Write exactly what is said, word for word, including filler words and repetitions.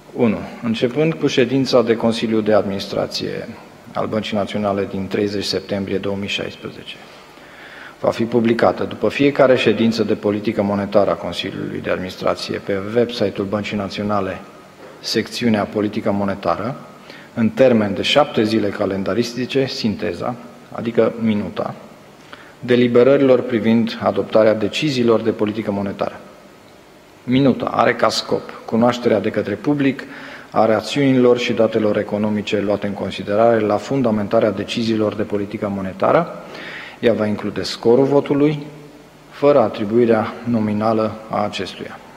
unu. Începând cu ședința de Consiliu de Administrație al Băncii Naționale din treizeci septembrie două mii șaisprezece, va fi publicată după fiecare ședință de politică monetară a Consiliului de Administrație pe website-ul Băncii Naționale, secțiunea Politică Monetară, în termen de șapte zile calendaristice, sinteza, adică minuta, deliberărilor privind adoptarea deciziilor de politică monetară. Minuta are ca scop cunoașterea de către public a rațiunilor și datelor economice luate în considerare la fundamentarea deciziilor de politică monetară. Ea va include scorul votului, fără atribuirea nominală a acestuia.